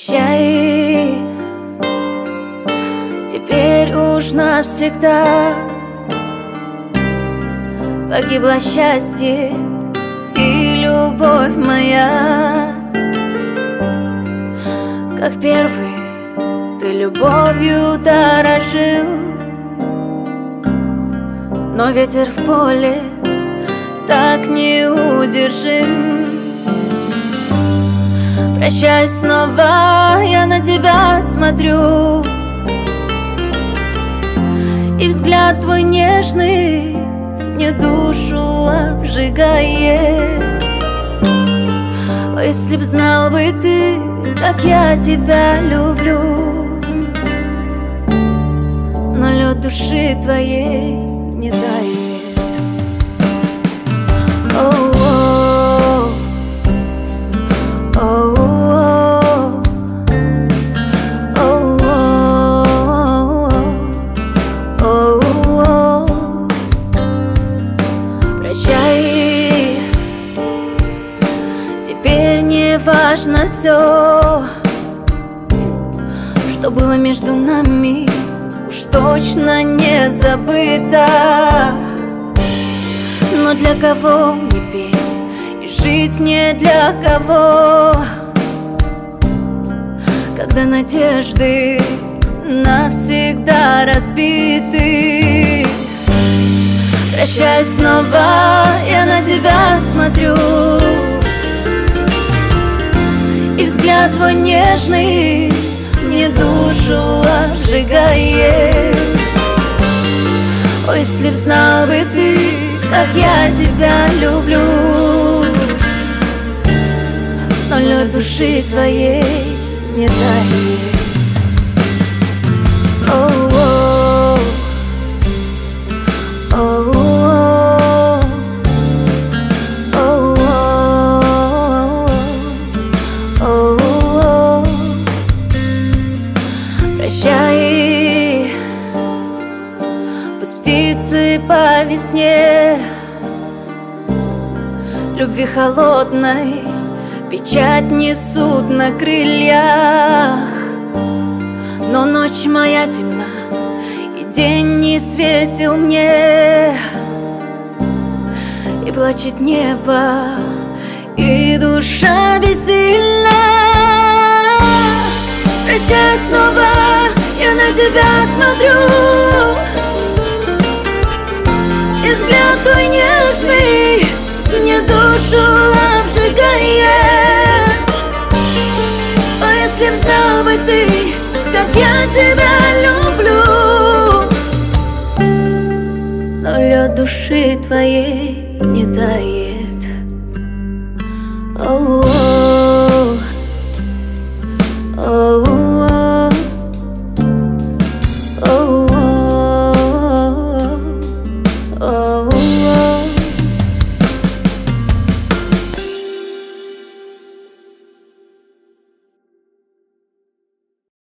Прощай, теперь уж навсегда погибло счастье и любовь моя. Как первый ты любовью дорожил, но ветер в поле так неудержим. Прощай снова, я на тебя смотрю, и взгляд твой нежный мне душу обжигает. О, если б знал бы ты, как я тебя люблю, но лед души твоей не тает. О-о-о, о-о-о. Прощай, теперь не важно все, что было между нами, уж точно не забыто. Но для кого мне петь и жить не для кого, когда надежды навсегда разбиты? Прощай снова, я на тебя смотрю, и взгляд твой нежный мне душу обжигает. Ой, если б знал бы ты, как я тебя люблю, но лед души твоей не тает. О-о-о, о-о-о, о-о-о. Прощай, пусть птицы по весне любви холодной печать несут на крыльях, но ночь моя темна, и день не светил мне, и плачет небо, и душа бессильна. Прощай снова, я на тебя смотрю, и взгляд твой нежный мне душу обжигает. О, если б знал бы ты, как я тебя люблю, но лед души твоей не тает. О-о-о.